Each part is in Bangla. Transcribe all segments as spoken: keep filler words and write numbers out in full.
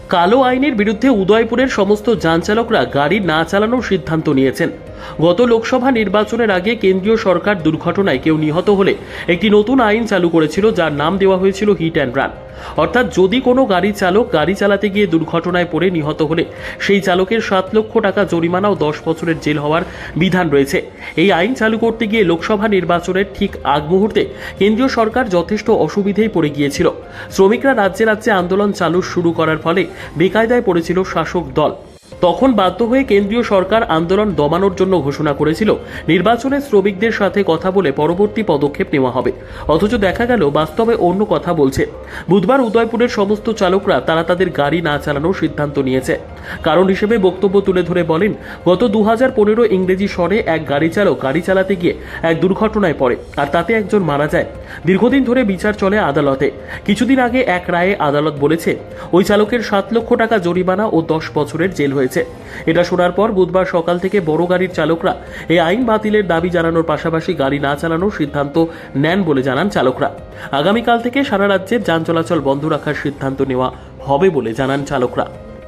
কালো আইনের বিরুদ্ধে উদয়পুরের সমস্ত যান চালকরা গাড়ি না চালানোর সিদ্ধান্ত নিয়েছেন। গত লোকসভা নির্বাচনের আগে কেন্দ্রীয় সরকার দুর্ঘটনায় কেউ নিহত হলে একটি নতুন আইন চালু করেছিল, যার নাম দেওয়া হয়েছিল হিট অ্যান্ড রান। অর্থাৎ যদি কোনো গাড়ি চালক গাড়ি চালাতে গিয়ে দুর্ঘটনায় পড়ে নিহত হলে সেই চালকের সাত লক্ষ টাকা জরিমানা ও দশ বছরের জেল হওয়ার বিধান রয়েছে। এই আইন চালু করতে গিয়ে লোকসভা নির্বাচনের ঠিক আগ মুহূর্তে কেন্দ্রীয় সরকার যথেষ্ট অসুবিধায় পড়ে গিয়েছিল। শ্রমিকরা রাজ্যে রাজ্যে আন্দোলন চালু শুরু করার ফলে বেকায়দায় পড়েছিল শাসক দল। তখন বাধ্য হয়ে কেন্দ্রীয় সরকার আন্দোলন দমানোর জন্য ঘোষণা করেছিল নির্বাচনে শ্রমিকদের সাথে কথা বলে পরবর্তী পদক্ষেপ নেওয়া হবে। অথচ দেখা গেল বাস্তবে অন্য কথা বলছে। বুধবার উদয়পুরের সমস্ত চালকরা তারা তাদের গাড়ি না চালানোর সিদ্ধান্ত নিয়েছে। কারণ হিসেবে বক্তব্য তুলে ধরে বলেন, গত দু হাজার পনেরো ইংরেজি সনে এক গাড়ি চালক গাড়ি চালাতে গিয়ে এক দুর্ঘটনায় পড়ে, আর তাতে একজন মারা যায়। দীর্ঘদিন ধরে বিচার চলে আদালতে। কিছুদিন আগে এক রায়ে আদালত বলেছে ওই চালকের সাত লক্ষ টাকা জরিমানা ও দশ বছরের জেল হয়েছে। এটা শোনার পর বুধবার সকাল থেকে বড় গাড়ির চালকরা এই আইন বাতিলের দাবি জানানোর পাশাপাশি গাড়ি না চালানোর সিদ্ধান্ত নেন বলে জানান চালকরা। আগামীকাল থেকে সারা রাজ্যের যান চলাচল বন্ধ রাখার সিদ্ধান্ত নেওয়া হবে বলে জানান চালকরা।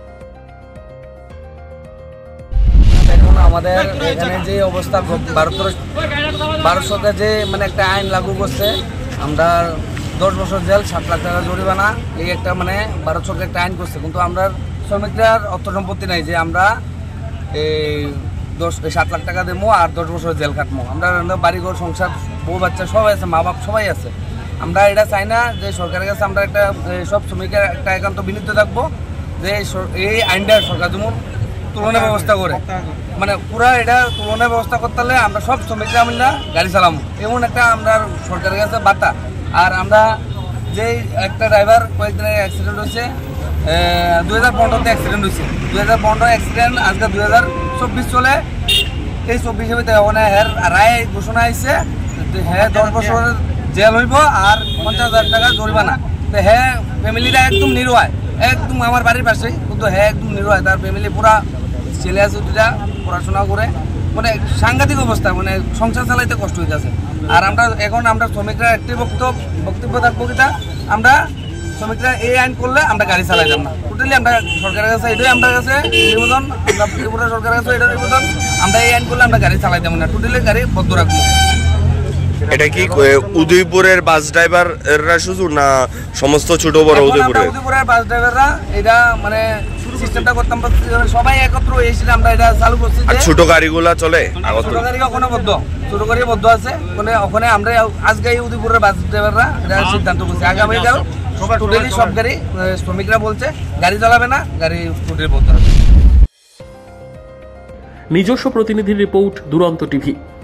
এখন আমাদের এখানে যে অবস্থা, ভারতের ভারত সরকার যে মানে একটা আইন লাগু করছে, আমরা দশ বছর জেল, সাত লাখ টাকা জরিমানা, এই একটা মানে ভারত সরকার একটা আইন করছে। কিন্তু আমরা শ্রমিকদের অর্থ সম্পত্তি নাই যে আমরা এই দশ সাত লাখ টাকা দেবো আর দশ বছর জেল কাটবো। আমরা বাড়িঘর, সংসার, বউ বাচ্চা সবাই আছে, মা বাপ সবাই আছে। আমরা এটা চাই না যে সরকারের কাছে আমরা একটা সব শ্রমিকের একটা একান্ত বিনীত থাকবো যে এই আইনটা সরকার যেমন তুলনার ব্যবস্থা করে, মানে পুরা এটা তুলনার ব্যবস্থা করতে হলে আমরা সব শ্রমিকরা আমরা গাড়ি চালাবো, এমন একটা আমরা সরকারের কাছে বার্তা। আর আমরা যে একটা ড্রাইভার কয়েকদিন অ্যাক্সিডেন্ট হয়েছে, দুই হাজার পনেরোতে অ্যাক্সিডেন্ট হয়েছে, দুই হাজার পনেরো অ্যাক্সিডেন্ট আজকে দুই হাজার চব্বিশ চলে। এই চব্বিশে ওখানে হ্যার রায় ঘোষণা হয়েছে, হ্যাঁ দশ বছর জেল হইব আর পঞ্চাশ হাজার টাকা জরিমানা। তো হ্যাঁ ফ্যামিলিটা একদম নিরুয়ায়, একদম আমার বাড়ির পাশেই, কিন্তু হ্যাঁ একদম নিরুয়ায়। তার ফ্যামিলি পুরা ছেলে আছে দুটা, পড়াশোনা করে, মানে সাংঘাতিক অবস্থা, মানে সংসার চালাইতে কষ্ট হইতেছে। আর আমরা এখন আমরা শ্রমিকরা একটি বক্তব্য বক্তব্য থাকবো কিনা, আমরা শ্রমিকরা এই আইন করলে আমরা গাড়ি চালাইতাম না। টোটালি আমরা সরকারের কাছে এটাই আমরা কাছে নিবেদন, আমরা ত্রিপুরা সরকারের কাছে এটা নিবেদন, আমরা এই আইন করলে আমরা গাড়ি চালাইতাম না, টোটালি গাড়ি বন্ধ রাখবো। এটা কি উদয়পুরের বাস ড্রাইভাররা শুধু না সমস্ত ছোট বড় উদয়পুরের উদয়পুরের বাস ড্রাইভাররা এটা মানে সিস্টেমটা করতাম, সবাই একত্র এসে আমরা এটা চালু করছি। ছোট গাড়িগুলা চলে, ছোট গাড়ি ওখানে বদ্ধ, ছোট গাড়ি বদ্ধ আছে ওখানে। আমরা আজকে এই উদয়পুরের বাস ড্রাইভাররা এটা সিদ্ধান্ত করছি, আগামীকাল টোটালি সব গাড়ি শ্রমিকরা বলছে গাড়ি চালাবে না, গাড়ি টোটালি বন্ধ হবে। নিজস্ব প্রতিনিধির রিপোর্ট, দুরন্ত টিভি।